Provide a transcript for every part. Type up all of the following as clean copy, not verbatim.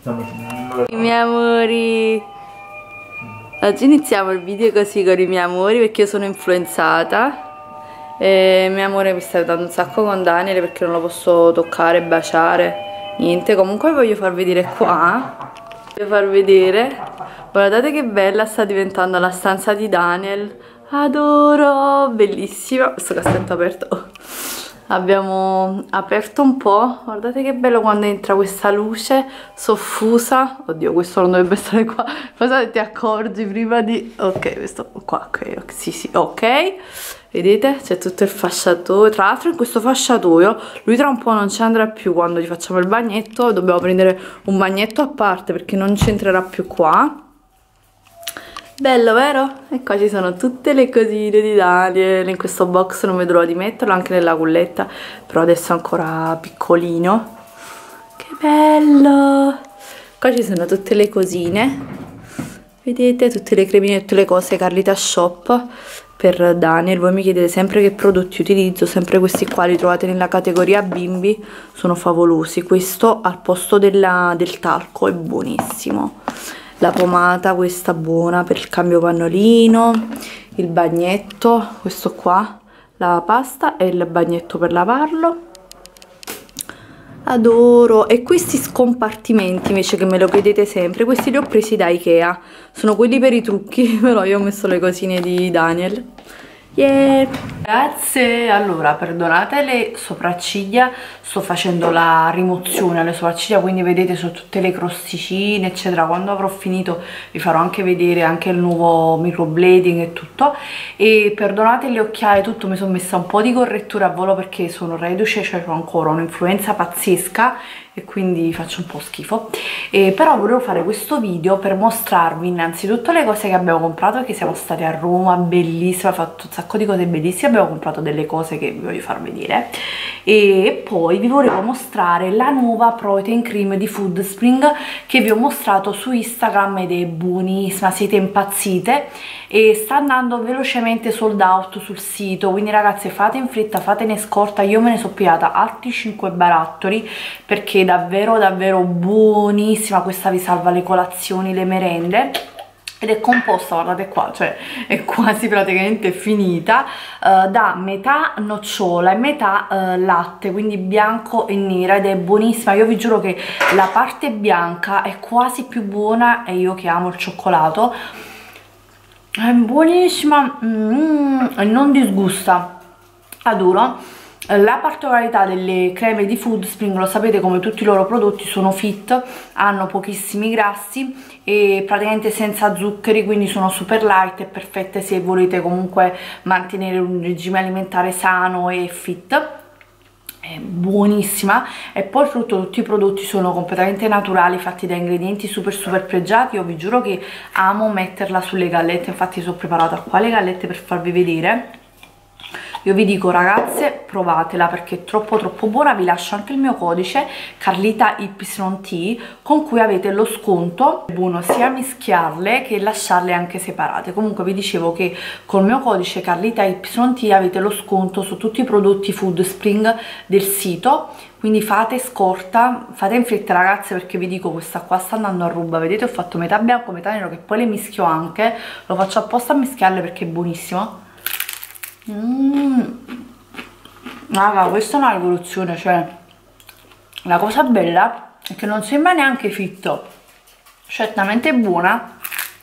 I miei amori. Oggi iniziamo il video così con i miei amori perché io sono influenzata. E mio amore mi sta dando un sacco con Daniele perché non lo posso toccare, baciare, niente. Comunque voglio far vedere qua. Voglio far vedere. Guardate che bella sta diventando la stanza di Daniel. Adoro, bellissima. Questo cassetto aperto. Abbiamo aperto un po'. Guardate che bello quando entra questa luce soffusa. Oddio, questo non dovrebbe stare qua. Cosa ti accorgi prima di... Ok, questo qua, ok, sì, sì, ok. Vedete? C'è tutto il fasciatoio. Tra l'altro in questo fasciatoio lui tra un po' non ci andrà più quando gli facciamo il bagnetto. Dobbiamo prendere un bagnetto a parte perché non c'entrerà più qua. Bello, vero? E qua ci sono tutte le cosine di Daniel. In questo box non vedo l'ora di metterlo, anche nella culletta, però adesso è ancora piccolino. Che bello! Qua ci sono tutte le cosine. Vedete? Tutte le cremine, tutte le cose Carlita Shop per Daniel. Voi mi chiedete sempre che prodotti utilizzo, sempre questi qua li trovate nella categoria bimbi, sono favolosi. Questo al posto del talco è buonissimo. La pomata, questa buona per il cambio pannolino, il bagnetto, questo qua, la pasta e il bagnetto per lavarlo. Adoro. E questi scompartimenti invece che me lo chiedete sempre, questi li ho presi da Ikea, sono quelli per i trucchi, però io ho messo le cosine di Daniel. Yeah. Grazie. Allora, perdonate le sopracciglia, sto facendo la rimozione alle sopracciglia, quindi vedete su tutte le crosticine eccetera. Quando avrò finito vi farò anche vedere anche il nuovo microblading e tutto. E perdonate le occhiaie, tutto, mi sono messa un po' di correttura a volo perché sono reduce, cioè ho ancora un'influenza pazzesca e quindi faccio un po' schifo. Però volevo fare questo video per mostrarvi innanzitutto le cose che abbiamo comprato, che siamo stati a Roma, bellissima, ho fatto un sacco di cose bellissime, abbiamo comprato delle cose che vi voglio far vedere, e poi vi volevo mostrare la nuova protein cream di Food Spring che vi ho mostrato su Instagram ed è buonissima, siete impazzite e sta andando velocemente sold out sul sito, quindi ragazze fate in fretta, fatene scorta. Io me ne sono pigliata altri 5 barattoli perché davvero davvero buonissima. Questa vi salva le colazioni, le merende, ed è composta, guardate qua, cioè è quasi praticamente finita, da metà nocciola e metà latte, quindi bianco e nera, ed è buonissima. Io vi giuro che la parte bianca è quasi più buona, e io che amo il cioccolato, è buonissima, e non disgusta, adoro. La particolarità delle creme di Food Spring, lo sapete, come tutti i loro prodotti sono fit, hanno pochissimi grassi e praticamente senza zuccheri, quindi sono super light e perfette se volete comunque mantenere un regime alimentare sano e fit. È buonissima. E poi soprattutto tutti i prodotti sono completamente naturali, fatti da ingredienti super pregiati. Io vi giuro che amo metterla sulle gallette, infatti sono preparata qua le gallette per farvi vedere. Io vi dico ragazze, provatela perché è troppo buona. Vi lascio anche il mio codice CarlitaYT con cui avete lo sconto. È buono sia mischiarle che lasciarle anche separate. Comunque vi dicevo che col mio codice CarlitaYT avete lo sconto su tutti i prodotti Food Spring del sito, quindi fate scorta, fate in fretta ragazze, perché vi dico questa qua sta andando a ruba. Vedete, ho fatto metà bianco metà nero, che poi le mischio anche, lo faccio apposta a mischiarle perché è buonissimo. Raga, questa è una rivoluzione, cioè la cosa bella è che non sembra neanche fitto, certamente buona.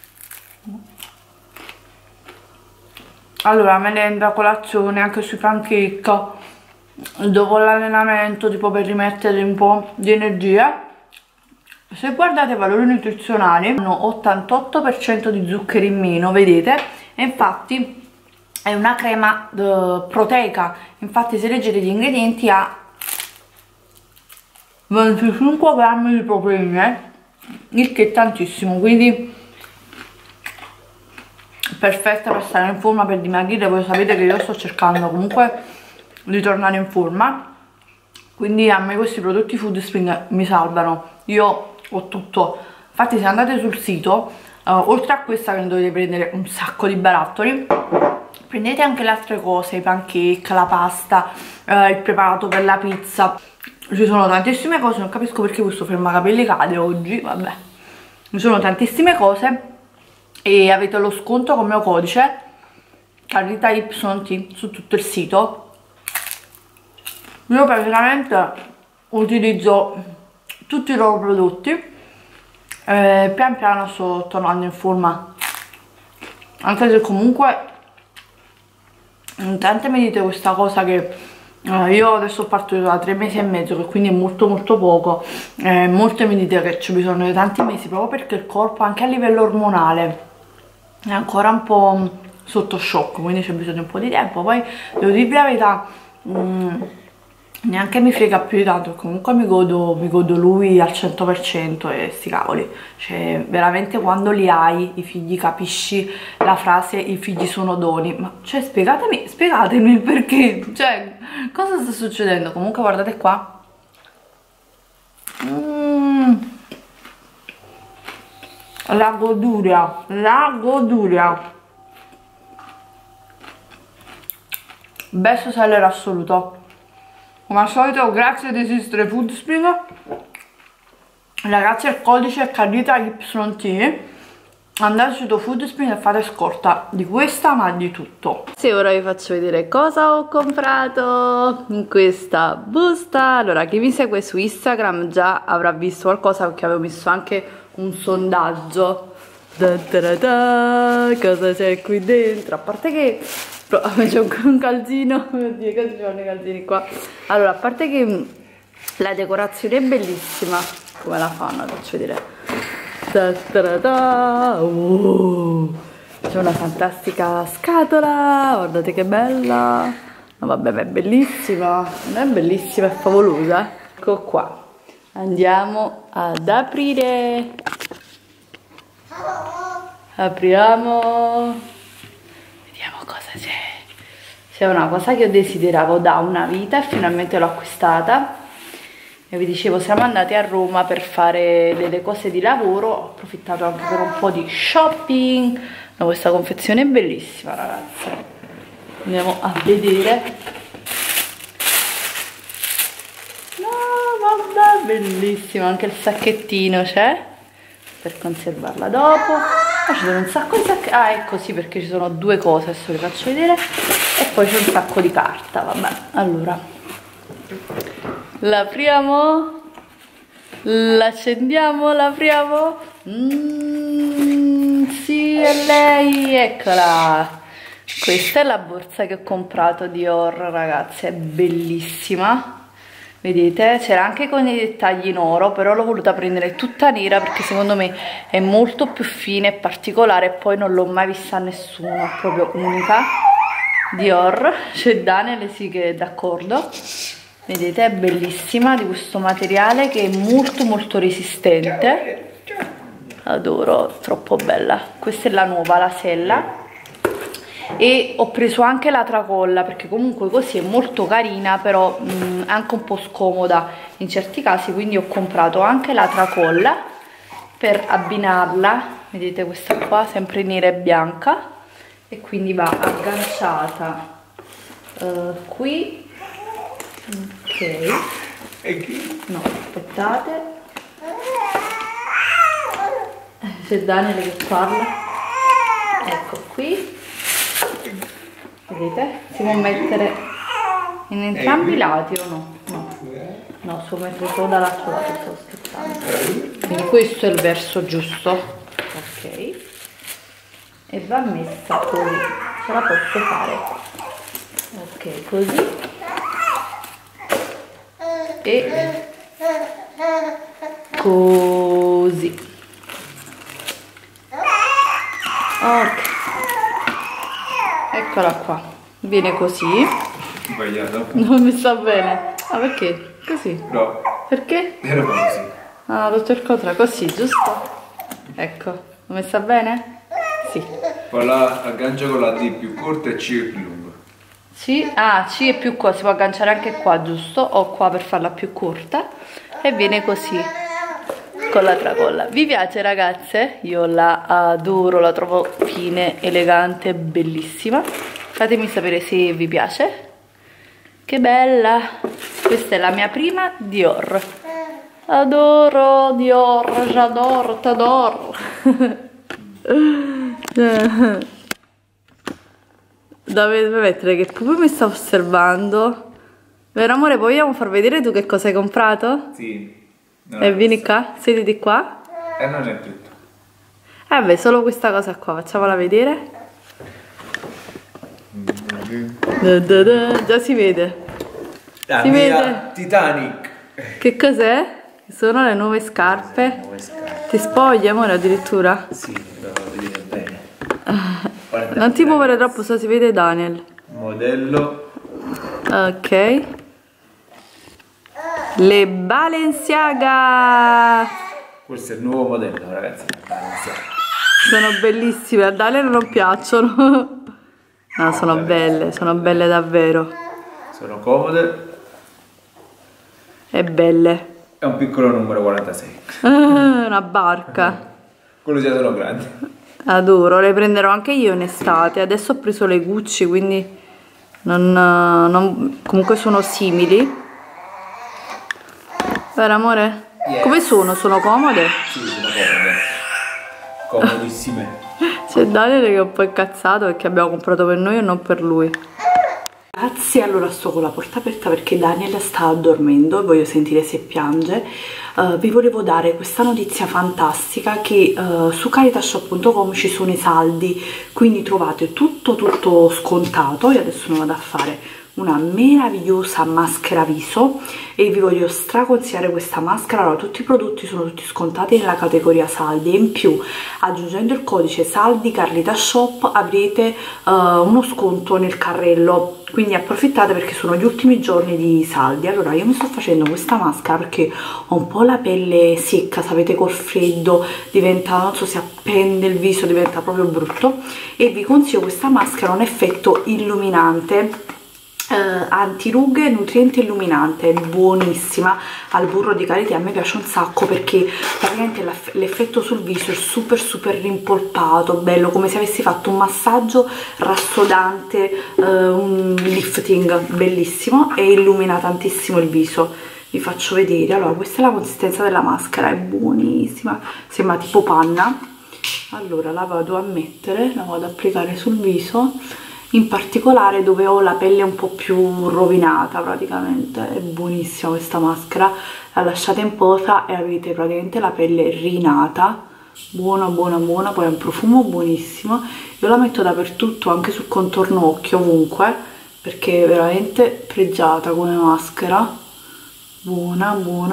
Allora, merenda, colazione, anche sui pancake dopo l'allenamento, tipo per rimettere un po' di energia. Se guardate i valori nutrizionali, hanno 88% di zuccheri in meno, vedete, e infatti è una crema proteica. Infatti se leggete gli ingredienti ha 25 grammi di proteine, il che è tantissimo, quindi perfetta per stare in forma, per dimagrire. Voi sapete che io sto cercando comunque di tornare in forma, quindi a me questi prodotti Food Spring mi salvano. Io ho tutto, infatti se andate sul sito, oltre a questa che ne dovete prendere un sacco di barattoli, prendete anche le altre cose, i pancake, la pasta, il preparato per la pizza. Ci sono tantissime cose, non capisco perché questo fermacapelli cade oggi, vabbè. Ci sono tantissime cose e avete lo sconto con il mio codice Carlita YT su tutto il sito. Io praticamente utilizzo tutti i loro prodotti e pian piano sto tornando in forma, anche se comunque in tante mi dite questa cosa che io adesso ho partorito da 3 mesi e mezzo, che quindi è molto poco. Molte mi dite che c'è bisogno di tanti mesi proprio perché il corpo anche a livello ormonale è ancora un po' sotto shock, quindi c'è bisogno di un po' di tempo. Poi devo dirvi la verità, neanche mi frega più di tanto, comunque mi godo lui al 100% e sti cavoli. Cioè veramente quando li hai i figli capisci la frase i figli sono doni, ma cioè spiegatemi il perché, cioè cosa sta succedendo. Comunque guardate qua, la goduria, best seller assoluto. Come al solito grazie ad esistere Foodspring, ragazzi. Il codice è Carlita YT. Andate sul sito Foodspring e fate scorta di questa ma di tutto. Se ora vi faccio vedere cosa ho comprato in questa busta. Allora, chi mi segue su Instagram già avrà visto qualcosa perché avevo messo anche un sondaggio. Cosa c'è qui dentro? A parte che c'è un calzino, oh mio Dio, che ci sono i calzini qua. Allora, a parte che la decorazione è bellissima, come la fanno, faccio vedere. C'è una fantastica scatola, guardate che bella. No, vabbè, ma è bellissima, non è bellissima, è favolosa. Ecco qua, andiamo ad aprire. Apriamo, vediamo cosa c'è. C'è una cosa che io desideravo da una vita e finalmente l'ho acquistata. E vi dicevo, siamo andati a Roma per fare delle cose di lavoro, ho approfittato anche per un po' di shopping. No, questa confezione è bellissima, ragazzi. Andiamo a vedere. No, vabbè, bellissimo, anche il sacchettino c'è per conservarla dopo. Ci sono un sacco di sacchetti. Ah, ecco, sì, perché ci sono due cose, adesso vi faccio vedere. E poi c'è un sacco di carta, vabbè. Allora, l'apriamo, l'accendiamo, l'apriamo. Sì, è lei, eccola. Questa è la borsa che ho comprato di Dior, ragazzi, è bellissima. Vedete, c'era anche con i dettagli in oro, però l'ho voluta prendere tutta nera perché secondo me è molto più fine e particolare e poi non l'ho mai vista a nessuno, è proprio unica. Dior, c'è Daniel, sì che è d'accordo. Vedete, è bellissima, di questo materiale che è molto resistente. Adoro, troppo bella. Questa è la nuova, la sella. E ho preso anche la tracolla perché comunque così è molto carina, però anche un po' scomoda in certi casi, quindi ho comprato anche la tracolla per abbinarla. Vedete, questa qua sempre nera e bianca e quindi va agganciata qui. Ok, no, aspettate, c'è Daniele che parla. Ecco qui, vedete, si può mettere in entrambi i lati o no? No, si può mettere solo dall'altro lato, stavo scherzando. Quindi questo è il verso giusto, ok, e va messa così, ce la posso fare, ok, così e così, ok, eccola qua, viene così. Sbagliato? Non mi sta bene. Ah, perché? Così? No. Perché? Era così. Ah, tutto il contrario, così, giusto? Ecco, non mi sta bene? Sì. Poi la aggancia con la D più corta e C è più lunga. C, ah, C è più corta, si può agganciare anche qua, giusto? O qua per farla più corta. E viene così, con la tracolla. Vi piace, ragazze? Io la adoro, la trovo fine, elegante, bellissima. Fatemi sapere se vi piace. Che bella! Questa è la mia prima Dior. Adoro Dior, j'adore, t'adoro. Dovete mettere che proprio mi sta osservando. Vero amore, poi vogliamo far vedere tu che cosa hai comprato? Sì. E vieni qua, sediti qua. E non è tutto. Beh, solo questa cosa qua, facciamola vedere. Già si vede. La Si mia vede. Titanic. Che cos'è? Sono le nuove scarpe. Nuove scarpe. Ti spogli amore addirittura? Sì, devo vedere bene. Non ti muovere troppo, so si vede Daniel. Modello. Ok. Le Balenciaga. Questo è il nuovo modello, ragazzi. Sono bellissime, a Daniel non piacciono. No, sono belle davvero. Sono comode. E belle. È un piccolo numero 46. Una barca. Quello già sono grandi. Adoro, le prenderò anche io in estate. Adesso ho preso le Gucci, quindi comunque sono simili. Vero amore? Yes. Come sono? Sono comode? Sì, sono comode. Comodissime. C'è Daniel che è un po' incazzato perché abbiamo comprato per noi e non per lui. Ragazzi, allora sto con la porta aperta perché Daniel sta dormendo e voglio sentire se piange. Vi volevo dare questa notizia fantastica che su caritashop.com ci sono i saldi, quindi trovate tutto scontato. Io adesso ne vado a fare una meravigliosa maschera viso e vi voglio straconsigliare questa maschera. Allora, tutti i prodotti sono tutti scontati nella categoria saldi e in più, aggiungendo il codice saldi Carlita Shop, avrete uno sconto nel carrello, quindi approfittate perché sono gli ultimi giorni di saldi. Allora, io mi sto facendo questa maschera perché ho un po' la pelle secca, sapete, col freddo diventa, non so, si appende il viso, diventa proprio brutto, e vi consiglio questa maschera, un effetto illuminante, antirughe, nutriente illuminante, è buonissima, al burro di karité. A me piace un sacco perché praticamente l'effetto sul viso è super rimpolpato, bello, come se avessi fatto un massaggio rassodante, un lifting bellissimo, e illumina tantissimo il viso. Vi faccio vedere. Allora, questa è la consistenza della maschera, è buonissima, sembra tipo panna. Allora la vado a mettere, la vado ad applicare sul viso, in particolare dove ho la pelle un po' più rovinata praticamente. È buonissima questa maschera, la lasciate in posa e avete praticamente la pelle rinata, buona, poi ha un profumo buonissimo. Io la metto dappertutto, anche sul contorno occhio, ovunque, perché è veramente pregiata come maschera, buona.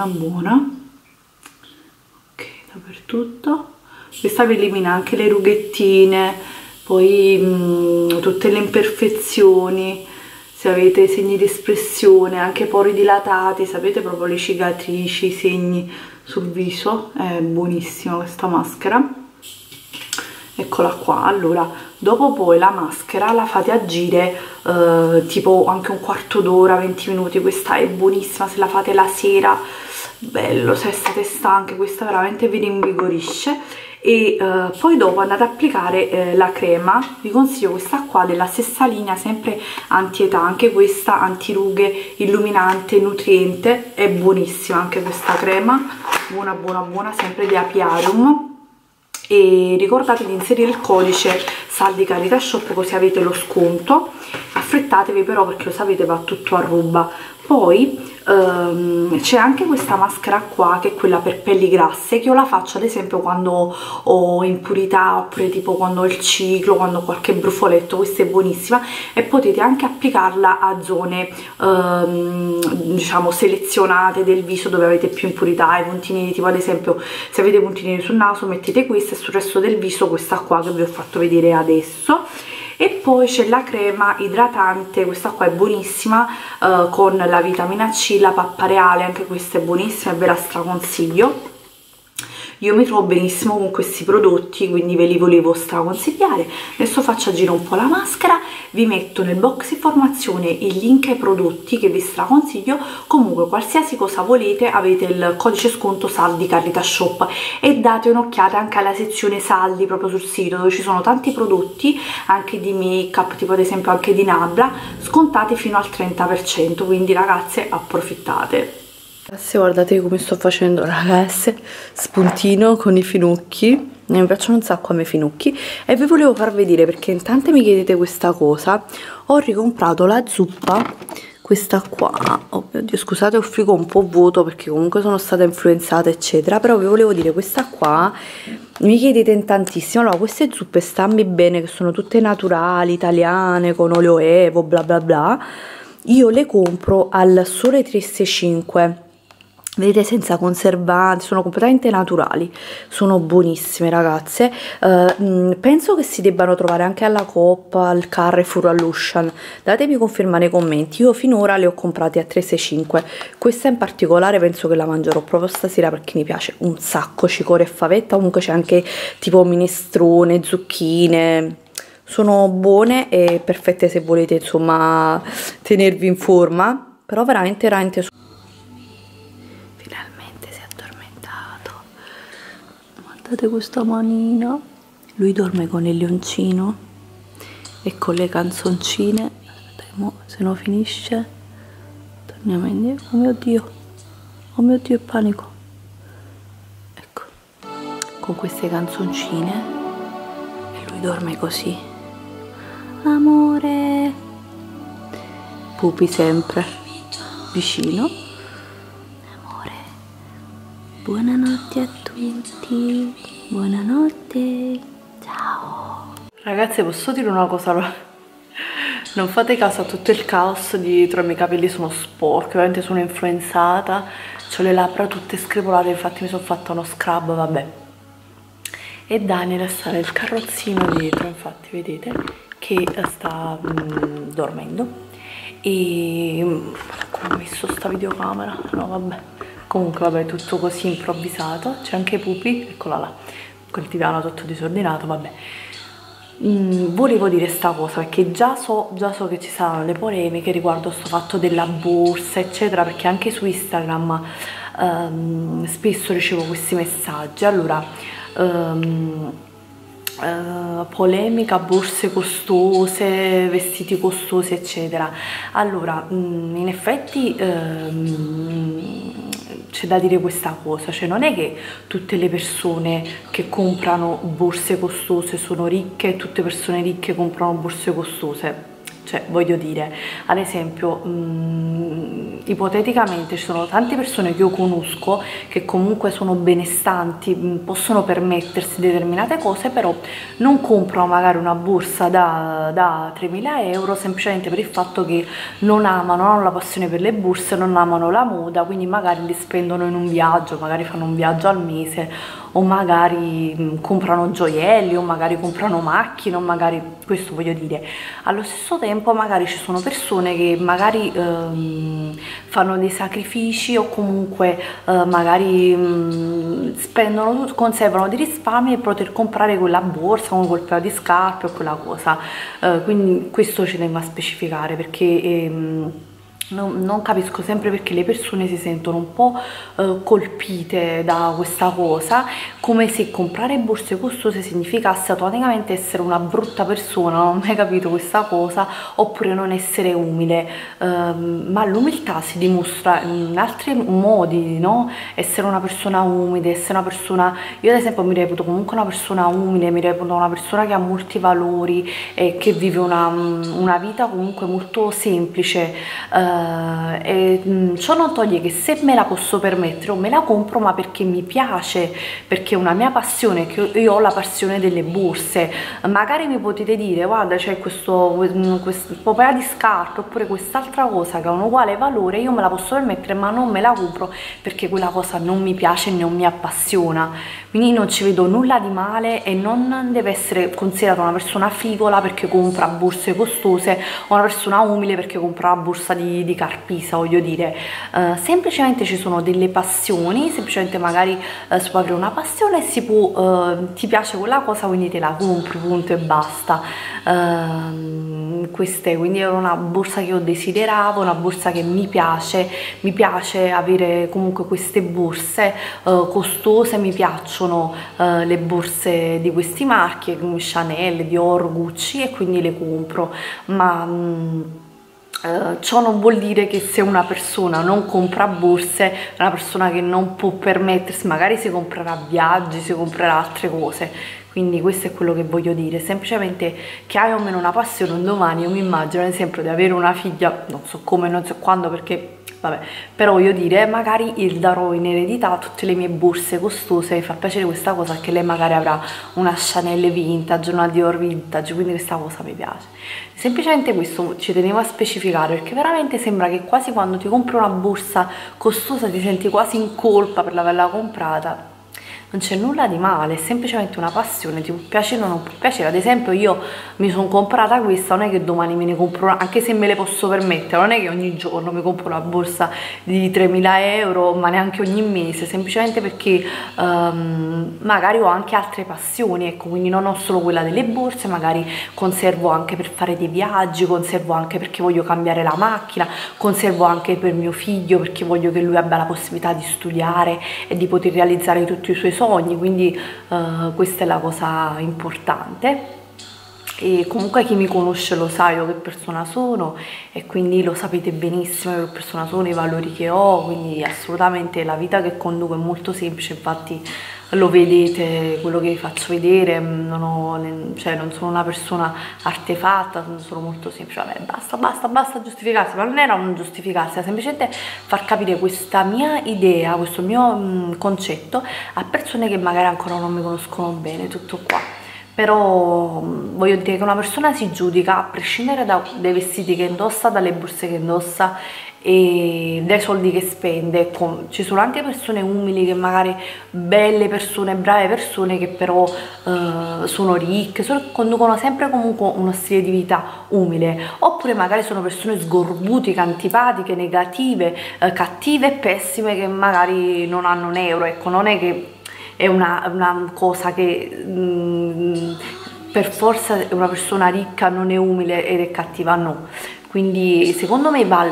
Ok, dappertutto. Questa vi elimina anche le rughettine, poi tutte le imperfezioni, se avete segni di espressione, anche pori dilatati, sapete, proprio le cicatrici, i segni sul viso. È buonissima questa maschera, eccola qua. Allora, dopo poi la maschera la fate agire tipo anche un quarto d'ora, 20 minuti. Questa è buonissima se la fate la sera, bello, se state stanche, questa veramente vi rinvigorisce. E poi dopo andate ad applicare la crema. Vi consiglio questa qua della stessa linea, sempre anti-età, anche questa antirughe, illuminante, nutriente, è buonissima anche questa crema, buona, sempre di Apiarium. E ricordate di inserire il codice saldi Carlita Shop così avete lo sconto. Affrettatevi però perché lo sapete, va tutto a ruba. Poi c'è anche questa maschera qua che è quella per pelli grasse, che io la faccio ad esempio quando ho impurità, oppure tipo quando ho il ciclo, quando ho qualche brufoletto. Questa è buonissima e potete anche applicarla a zone diciamo selezionate del viso dove avete più impurità, i puntini, tipo ad esempio se avete puntini sul naso mettete questa, e sul resto del viso questa qua che vi ho fatto vedere adesso. E poi c'è la crema idratante, questa qua è buonissima, con la vitamina C, la pappa reale, anche questa è buonissima e ve la straconsiglio. io mi trovo benissimo con questi prodotti, quindi ve li volevo straconsigliare. Adesso faccio agire un po' la maschera, vi metto nel box informazione il link ai prodotti che vi straconsiglio. Comunque qualsiasi cosa volete avete il codice sconto saldi Carlita Shop, e date un'occhiata anche alla sezione saldi proprio sul sito, dove ci sono tanti prodotti anche di make up, tipo ad esempio anche di Nabla, scontati fino al 30%, quindi ragazze approfittate. Ragazze, guardate come sto facendo, ragazze, spuntino con i finocchi, mi piacciono un sacco a me i finocchi, e vi volevo far vedere, perché in tante mi chiedete questa cosa. Ho ricomprato la zuppa, questa qua, oh mio Dio, scusate, ho il frigo un po' vuoto perché comunque sono stata influenzata eccetera, però vi volevo dire, questa qua mi chiedete in tantissimo. Allora, queste zuppe Stammi Bene, che sono tutte naturali, italiane, con olio evo, bla bla bla, io le compro al Sole 365, vedete, senza conservanti, sono completamente naturali, sono buonissime ragazze. Penso che si debbano trovare anche alla Coop, al Carrefour, all'Ocean, datemi conferma nei commenti. Io finora le ho comprate a 365, questa in particolare penso che la mangerò proprio stasera perché mi piace un sacco, cicoria e favetta. Comunque c'è anche tipo minestrone, zucchine, sono buone e perfette se volete insomma tenervi in forma, però veramente veramente guardate questa manina, lui dorme con il leoncino e con le canzoncine. Aspetta, se no finisce torniamo indietro. Oh mio Dio, è panico. Ecco, con queste canzoncine, e lui dorme così, amore. Pupi sempre vicino. Buonanotte a tutti, buonanotte, ciao. Ragazze, posso dire una cosa? Non fate caso a tutto il caos dietro, i miei capelli sono sporchi, veramente sono influenzata, ho le labbra tutte screpolate, infatti mi sono fatta uno scrub, vabbè. E Daniel sta nel carrozzino dietro, infatti vedete che sta dormendo. E come ho messo sta videocamera? No, vabbè. Comunque vabbè, tutto così improvvisato. C'è anche Pupi, eccola là, quel divano tutto disordinato, vabbè. Volevo dire sta cosa perché già so che ci saranno le polemiche riguardo sto fatto della borsa eccetera, perché anche su Instagram spesso ricevo questi messaggi. Allora, polemica, borse costose, vestiti costosi eccetera. Allora, in effetti c'è da dire questa cosa, cioè non è che tutte le persone che comprano borse costose sono ricche e tutte persone ricche comprano borse costose. Cioè, voglio dire, ad esempio, ipoteticamente ci sono tante persone che io conosco che comunque sono benestanti, possono permettersi determinate cose, però non comprano magari una borsa da 3.000 euro semplicemente per il fatto che non hanno la passione per le borse, non amano la moda, quindi magari li spendono in un viaggio, magari fanno un viaggio al mese, o magari comprano gioielli, o magari comprano macchine, o magari, questo voglio dire. Allo stesso tempo magari ci sono persone che magari fanno dei sacrifici, o comunque magari spendono, conservano dei risparmi per poter comprare quella borsa con quel paio di scarpe o quella cosa. Quindi questo ci tengo a specificare, perché non capisco sempre perché le persone si sentono un po' colpite da questa cosa, come se comprare borse costose significasse automaticamente essere una brutta persona. Non ho mai capito questa cosa, oppure non essere umile, ma l'umiltà si dimostra in altri modi, no? Essere una persona umile, essere una persona, io ad esempio mi reputo comunque una persona umile, mi reputo una persona che ha molti valori e che vive una vita comunque molto semplice. Ciò non toglie che se me la posso permettere o me la compro, ma perché mi piace, perché è una mia passione, che io ho la passione delle borse. Magari mi potete dire, guarda, c'è questo paio di scarpe oppure quest'altra cosa che ha un uguale valore, io me la posso permettere ma non me la compro perché quella cosa non mi piace e non mi appassiona. quindi non ci vedo nulla di male e non deve essere considerata una persona frivola perché compra borse costose o una persona umile perché compra la borsa di Carpisa, voglio dire. Semplicemente ci sono delle passioni, semplicemente magari si può avere una passione e si può, ti piace quella cosa, quindi te la compri, punto e basta. Quindi è una borsa che io desideravo, una borsa che mi piace avere comunque queste borse costose, mi piacciono le borse di questi marchi come Chanel, Dior, Gucci, e quindi le compro, ma ciò non vuol dire che se una persona non compra borse è una persona che non può permettersi, magari si comprerà viaggi, si comprerà altre cose. Quindi questo è quello che voglio dire, semplicemente che hai o meno una passione. Un domani io mi immagino ad esempio di avere una figlia, non so come, non so quando, perché vabbè, però voglio dire, magari gli darò in eredità tutte le mie borse costose. Mi fa piacere questa cosa, che lei magari avrà una Chanel vintage, una Dior vintage, quindi questa cosa mi piace. Semplicemente questo ci tenevo a specificare, perché veramente sembra che quasi quando ti compri una borsa costosa ti senti quasi in colpa per averla comprata. Non c'è nulla di male, è semplicemente una passione, ti può piacere o non può piacere. Ad esempio io mi sono comprata questa, non è che domani me ne compro una, anche se me le posso permettere, non è che ogni giorno mi compro una borsa di 3.000 euro, ma neanche ogni mese, semplicemente perché magari ho anche altre passioni, ecco, quindi non ho solo quella delle borse, magari conservo anche per fare dei viaggi, conservo anche perché voglio cambiare la macchina, conservo anche per mio figlio perché voglio che lui abbia la possibilità di studiare e di poter realizzare tutti i suoi sogni, quindi questa è la cosa importante. E comunque chi mi conosce lo sa io che persona sono, e quindi lo sapete benissimo che persona sono, i valori che ho, quindi assolutamente la vita che conduco è molto semplice. Infatti lo vedete, quello che vi faccio vedere, non sono una persona artefatta, sono molto semplice. Vabbè, basta giustificarsi, ma non era un giustificarsi, era semplicemente far capire questa mia idea, questo mio concetto a persone che magari ancora non mi conoscono bene, tutto qua. Però voglio dire che una persona si giudica a prescindere dai vestiti che indossa, dalle borse che indossa e dai soldi che spende. Ci sono anche persone umili, che magari belle persone, brave persone, che però sono ricche, conducono sempre comunque uno stile di vita umile, oppure magari sono persone sgorbutiche, antipatiche, negative, cattive e pessime, che magari non hanno un euro, ecco. Non è che è una cosa che per forza una persona ricca non è umile ed è cattiva, no. Quindi secondo me va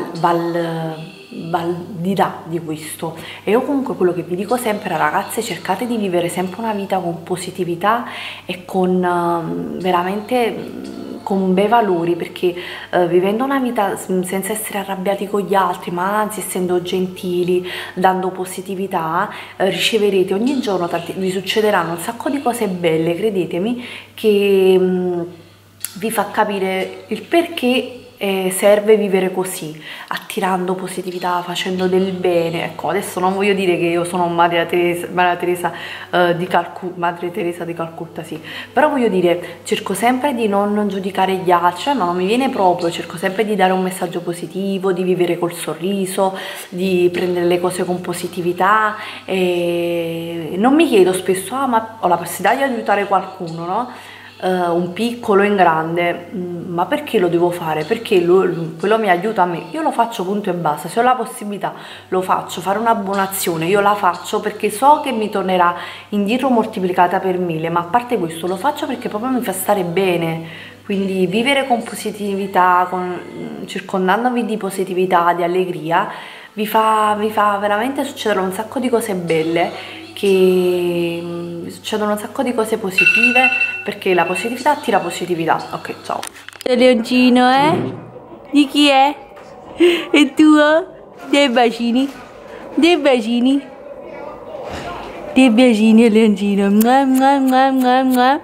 di là di questo. E io comunque quello che vi dico sempre, ragazze, cercate di vivere sempre una vita con positività e con veramente con bei valori, perché vivendo una vita senza essere arrabbiati con gli altri, ma anzi essendo gentili, dando positività, riceverete ogni giorno vi succederanno un sacco di cose belle, credetemi, che vi fa capire il perché serve vivere così, attirando positività, facendo del bene. Ecco, adesso non voglio dire che io sono Madre Teresa di Calcutta, sì, però voglio dire, cerco sempre di non giudicare gli altri, ma non mi viene proprio, cerco sempre di dare un messaggio positivo, di vivere col sorriso, di prendere le cose con positività, e non mi chiedo spesso, ma ho la possibilità di aiutare qualcuno, no? Un piccolo in grande, ma perché lo devo fare? Perché quello mi aiuta a me, io lo faccio, punto e basta. Se ho la possibilità lo faccio, fare una buona azione io la faccio perché so che mi tornerà indietro moltiplicata per 1000, ma a parte questo lo faccio perché proprio mi fa stare bene. Quindi vivere con positività, circondandovi di positività, di allegria, vi fa veramente succedere un sacco di cose belle, che succedono un sacco di cose positive, perché la positività attira positività. Ok, ciao. Leoncino, di chi è? È tuo? Dei bacini? Dei bacini? Dei bacini, Leoncino. Mua, mua, mua, mua, mua.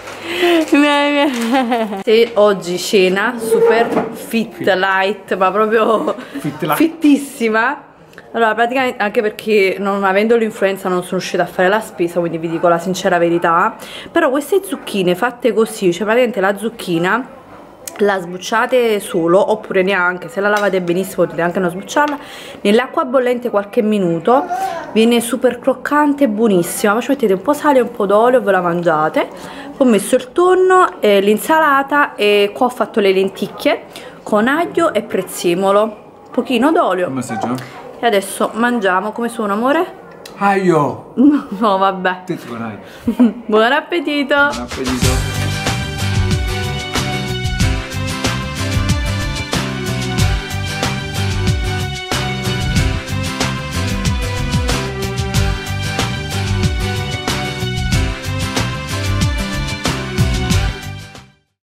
Se oggi cena super fit light, ma proprio fittissima. Allora, praticamente, anche perché non avendo l'influenza non sono riuscita a fare la spesa, quindi vi dico la sincera verità. Però queste zucchine fatte così, cioè praticamente la zucchina la sbucciate solo, oppure neanche, se la lavate benissimo potete anche non sbucciarla, nell'acqua bollente qualche minuto, viene super croccante e buonissima. Poi ci mettete un po' sale e un po' d'olio, ve la mangiate. Poi ho messo il tonno, l'insalata, e qua ho fatto le lenticchie con aglio e prezzemolo, un pochino d'olio. E adesso mangiamo. Come suona, amore? Aglio! No, vabbè. Buon Buon appetito! appetito!